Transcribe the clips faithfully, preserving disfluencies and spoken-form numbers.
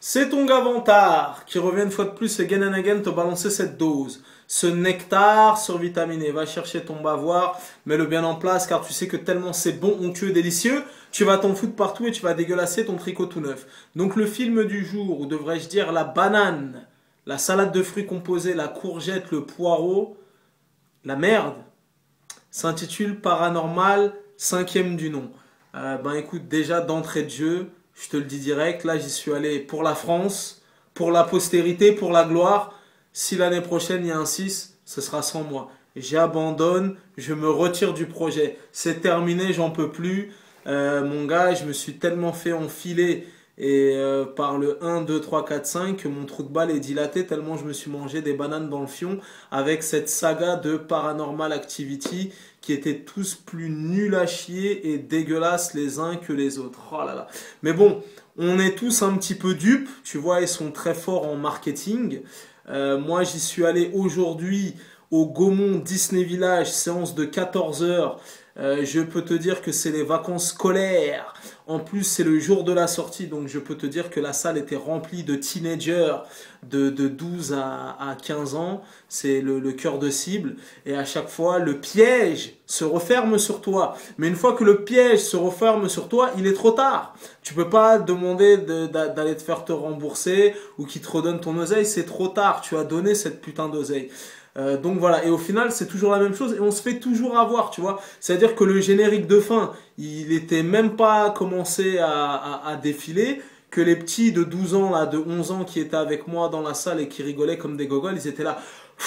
C'est ton gars Vantard qui revient une fois de plus again and again te balancer cette dose. Ce nectar survitaminé. Va chercher ton bavoir, mets-le bien en place car tu sais que tellement c'est bon, onctueux, délicieux, tu vas t'en foutre partout et tu vas dégueulasser ton tricot tout neuf. Donc le film du jour, ou devrais-je dire la banane, la salade de fruits composés, la courgette, le poireau, la merde, s'intitule Paranormal, cinquième du nom. Euh, ben écoute, déjà d'entrée de jeu, je te le dis direct, là j'y suis allé pour la France, pour la postérité, pour la gloire. Si l'année prochaine il y a un six, ce sera sans moi. J'abandonne, je me retire du projet. C'est terminé, j'en peux plus. Euh, mon gars, je me suis tellement fait enfiler et euh, par le un, deux, trois, quatre, cinq que mon trou de balle est dilaté tellement je me suis mangé des bananes dans le fion avec cette saga de Paranormal Activity qui étaient tous plus nuls à chier et dégueulasses les uns que les autres. Oh là là. Mais bon, on est tous un petit peu dupes, tu vois, ils sont très forts en marketing. Euh, moi, j'y suis allé aujourd'hui au Gaumont Disney Village, séance de quatorze heures. Euh, je peux te dire que c'est les vacances scolaires. En plus, c'est le jour de la sortie, donc je peux te dire que la salle était remplie de teenagers de, de douze à, à quinze ans. C'est le, le cœur de cible. Et à chaque fois, le piège se referme sur toi. Mais une fois que le piège se referme sur toi, il est trop tard. Tu peux pas demander de, d'aller te faire te rembourser ou qu'il te redonne ton oseille. C'est trop tard. Tu as donné cette putain d'oseille. Euh, donc voilà, et au final c'est toujours la même chose et on se fait toujours avoir, tu vois. C'est-à-dire que le générique de fin, il était même pas commencé à, à, à défiler, que les petits de douze ans, là, de onze ans qui étaient avec moi dans la salle et qui rigolaient comme des gogoles, ils étaient là,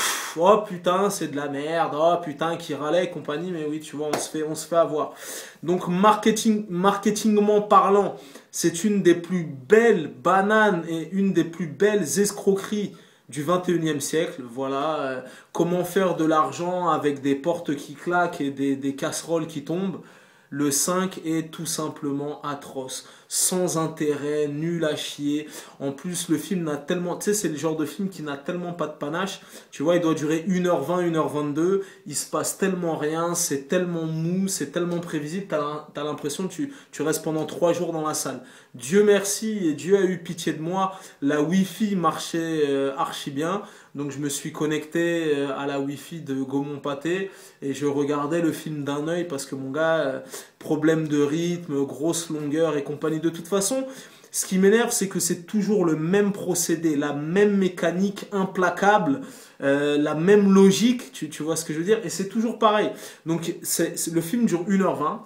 oh putain c'est de la merde, oh putain qui râlait et compagnie, mais oui tu vois, on se fait, on se fait avoir. Donc marketing, marketingment parlant, c'est une des plus belles bananes et une des plus belles escroqueries du vingt et unième siècle, voilà, euh, comment faire de l'argent avec des portes qui claquent et des, des casseroles qui tombent. Le cinq est tout simplement atroce, sans intérêt, nul à chier. En plus, le film n'a tellement... Tu sais, c'est le genre de film qui n'a tellement pas de panache. Tu vois, il doit durer une heure vingt, une heure vingt-deux. Il se passe tellement rien, c'est tellement mou, c'est tellement prévisible. T'as l'impression que tu, tu restes pendant trois jours dans la salle. Dieu merci et Dieu a eu pitié de moi. La Wi-Fi marchait euh, archi bien. Donc je me suis connecté euh, à la Wi-Fi de Gaumont-Pâté et je regardais le film d'un œil parce que mon gars, euh, problème de rythme, grosse longueur et compagnie. De toute façon, ce qui m'énerve, c'est que c'est toujours le même procédé, la même mécanique implacable, euh, la même logique, tu, tu vois ce que je veux dire, et c'est toujours pareil. Donc c'est, c'est, le film dure une heure vingt.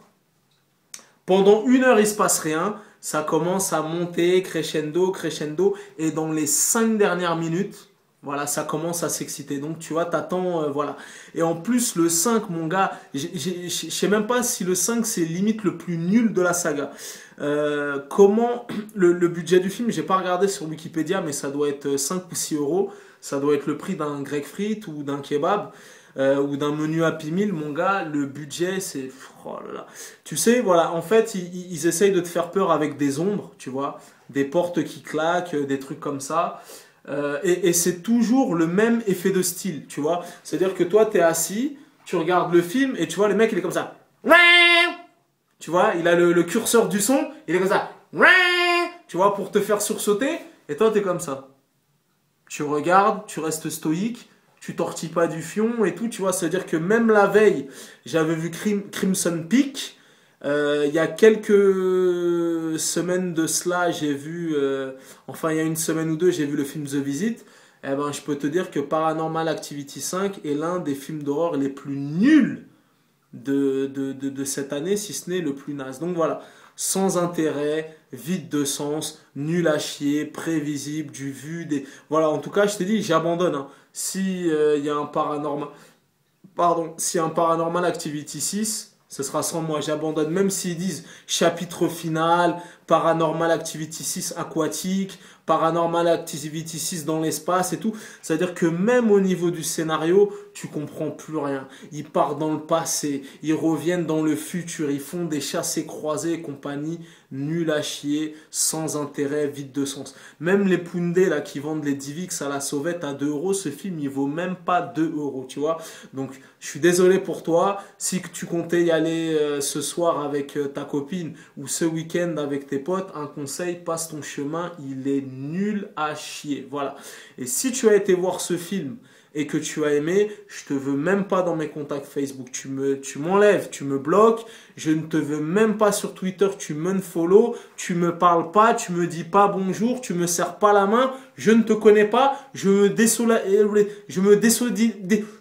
Pendant une heure, il se passe rien. Ça commence à monter, crescendo, crescendo. Et dans les cinq dernières minutes, voilà, ça commence à s'exciter. Donc, tu vois, t'attends, euh, voilà. Et en plus, le cinq, mon gars, je sais même pas si le cinq, c'est limite le plus nul de la saga. Euh, comment, le, le budget du film, j'ai pas regardé sur Wikipédia, mais ça doit être cinq ou six euros. Ça doit être le prix d'un grec frites ou d'un kebab. Euh, ou d'un menu Happy Meal, mon gars, le budget, c'est... Oh là là. Tu sais, voilà, en fait, ils, ils essayent de te faire peur avec des ombres, tu vois, des portes qui claquent, des trucs comme ça. Euh, et et c'est toujours le même effet de style, tu vois. C'est-à-dire que toi, t'es assis, tu regardes le film, et tu vois, le mec, il est comme ça. Tu vois, il a le, le curseur du son, il est comme ça. Tu vois, pour te faire sursauter, et toi, t'es comme ça. Tu regardes, tu restes stoïque, tu tortilles pas du fion et tout, tu vois. C'est-à-dire que même la veille, j'avais vu Crim Crimson Peak. Euh, il y a quelques semaines de cela, j'ai vu, euh, enfin il y a une semaine ou deux, j'ai vu le film The Visit. Eh ben, je peux te dire que Paranormal Activity cinq est l'un des films d'horreur les plus nuls de, de, de, de cette année, si ce n'est le plus naze. Donc voilà, sans intérêt, vide de sens, nul à chier, prévisible, du vu, des... Voilà, en tout cas, je t'ai dit, j'abandonne. Hein. Si euh, y a un paranormal... Pardon, si un Paranormal Activity six, ce sera sans moi, j'abandonne. Même s'ils disent chapitre final, Paranormal Activity six aquatique, Paranormal Activity six dans l'espace et tout. C'est-à-dire que même au niveau du scénario, tu comprends plus rien. Ils partent dans le passé, ils reviennent dans le futur, ils font des chassés-croisés et compagnie, nul à chier, sans intérêt, vide de sens. Même les Poundés là qui vendent les Divix à la sauvette à deux euros, ce film il vaut même pas deux euros, tu vois. Donc je suis désolé pour toi, si tu comptais y aller euh, ce soir avec euh, ta copine ou ce week-end avec tes tes potes, un conseil, passe ton chemin, il est nul à chier. Voilà. Et si tu as été voir ce film et que tu as aimé, je te veux même pas dans mes contacts Facebook. Tu me, tu m'enlèves, tu me bloques. Je ne te veux même pas sur Twitter. Tu m'unfollow. Tu me parles pas. Tu me dis pas bonjour. Tu me serres pas la main. Je ne te connais pas. Je me désola, je me désoli,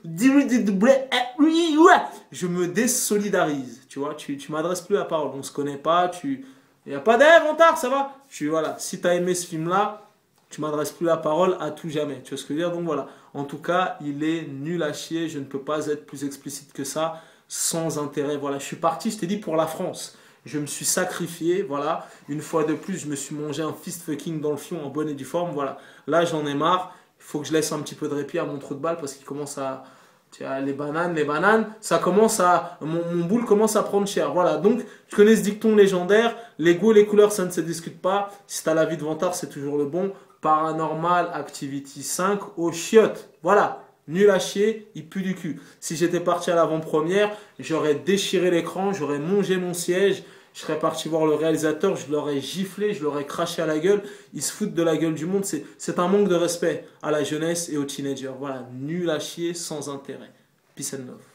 je me désolidarise. Tu vois, tu, tu m'adresses plus la parole. On se connaît pas. Tu, y a pas d'Ève en tard, ça va? Tu, voilà. Si tu as aimé ce film-là, tu m'adresses plus la parole à tout jamais. Tu vois ce que je veux dire? Donc voilà. En tout cas, il est nul à chier. Je ne peux pas être plus explicite que ça. Sans intérêt. Voilà. Je suis parti, je t'ai dit, pour la France. Je me suis sacrifié. Voilà. Une fois de plus, je me suis mangé un fist fucking dans le fion en bonne et due forme. Voilà. Là, j'en ai marre. Il faut que je laisse un petit peu de répit à mon trou de balle parce qu'il commence à... Tu vois, les bananes, les bananes, ça commence à... Mon, mon boule commence à prendre cher. Voilà. Donc, tu connais ce dicton légendaire. Les goûts et les couleurs, ça ne se discute pas. Si t'as la vie de vantard, c'est toujours le bon. Paranormal Activity cinq au chiottes. Voilà, nul à chier, il pue du cul. Si j'étais parti à l'avant-première, j'aurais déchiré l'écran, j'aurais mangé mon siège, je serais parti voir le réalisateur, je l'aurais giflé, je l'aurais craché à la gueule. Ils se foutent de la gueule du monde, c'est, c'est un manque de respect à la jeunesse et aux teenagers. Voilà, nul à chier, sans intérêt. Peace and love.